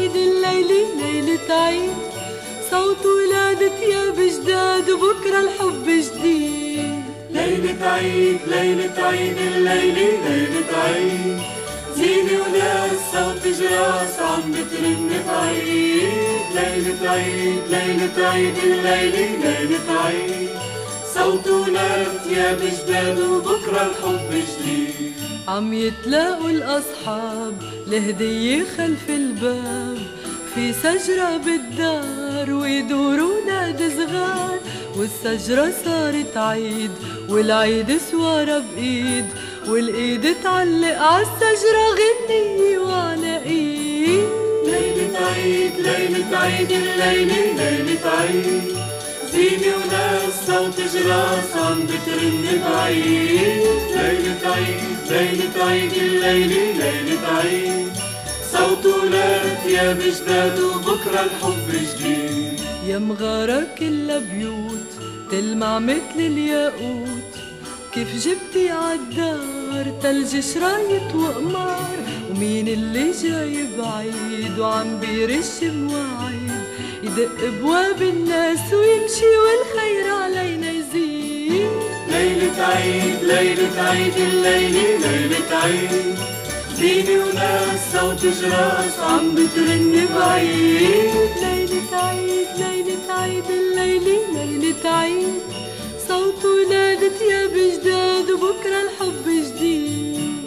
عيد الليلة ليلة عيد، صوت ولادة ثياب جداد وبكرة الحب جديد. ليلة عيد ليلة عيد الليلة ليلة عيد، زينة وناس صوت جراس عم بترن بعيد. ليلة عيد ليلة عيد الليلة ليلة عيد، صوت ولاد ثياب جداد وبكرة الحب جديد. عم يتلاقوا الأصحاب لهدية خلف الباب، في شجرة بالدار ويدوروا نادي صغار، والشجرة صارت عيد والعيد سوارة بإيد، والإيد تعلق عالشجرة غنية وعلى إيد. ليلة عيد ليلة عيد الليلة ليلة عيد، زينة وناس صوت جراس عم بترن بعيد. ليلة عيد ليلة عيد الليلة ليلة عيد، صوت ولاد ثياب جداد وبكرة الحب جديد. يا مغارة كلها بيوت تلمع مثل الياقوت، كيف جبتي عالدار تلج شرايط وقمار، ومين اللي جاي بعيد وعم بيرش مواعيد، يدق بواب الناس ويمشي والخير علينا يزيد. ليلة عيد ليلة عيد الليلة ليلة عيد، زينة وناس صوت جراس عم بترن بعيد. ليلة عيد ليلة عيد الليلة ليلة عيد، صوت ولادة ثياب جداد وبكرة الحب جديد.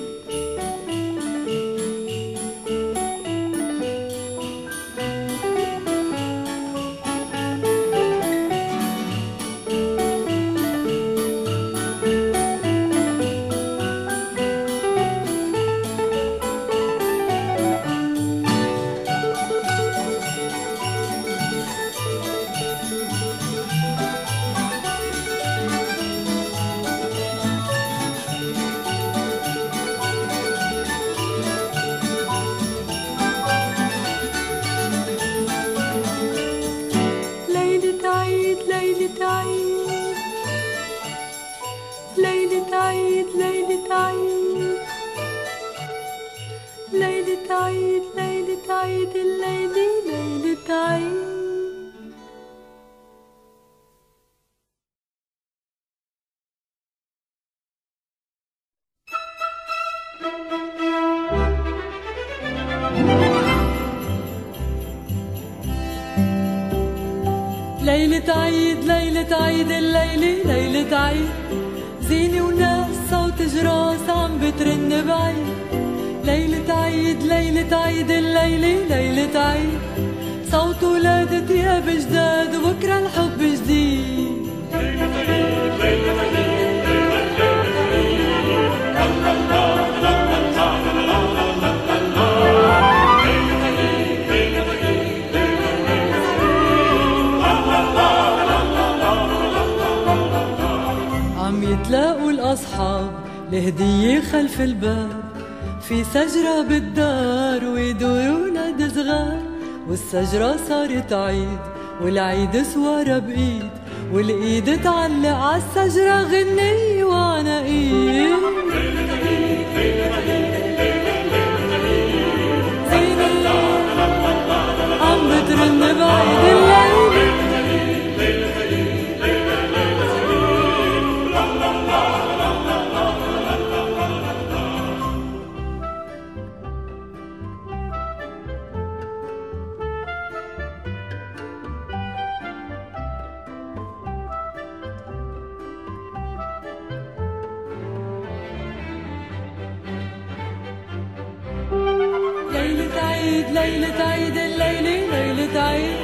ليلة عيد ليلة عيد الليلة ليلة عيد، زينة وناس صوت جراس عم بترن بعيد. ليلة عيد ليلة عيد الليلة ليلة عيد، صوت ولاد ثياب جداد وبكرة الحب جديد. ليلة عيد ليلة عيد ليلة عيد، عم يتلاقوا الأصحاب لهدية خلف الباب، في شجرة بالدار ويدوروا نادي صغار، والشجرة صارت عيد والعيد سوارة بإيد، والإيد تعلق عالشجرة غنية وعناقيد. زينة عم بترن بعيد الليل، ليلة عيد ليلة عيد الليلة ليلة عيد.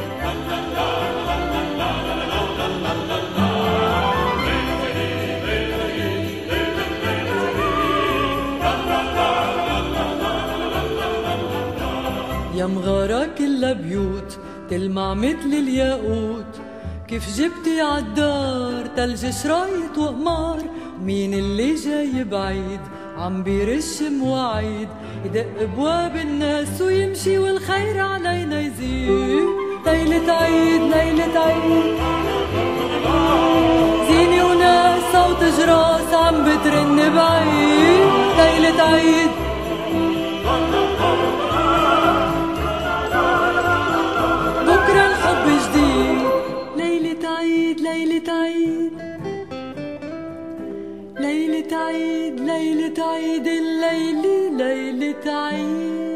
يا مغارة كلها بيوت تلمع مثل الياقوت، كيف جبتي عالدار تلج شرايط وقمار، مين اللي جاي بعيد عم بيرش مواعيد، يدق بواب الناس ويمشي والخير علينا يزيد. ليلة عيد ليلة عيد، زينة وناس صوت جراس عم بترن بعيد. ليلة عيد ليلة عيد الليلة ليلة عيد.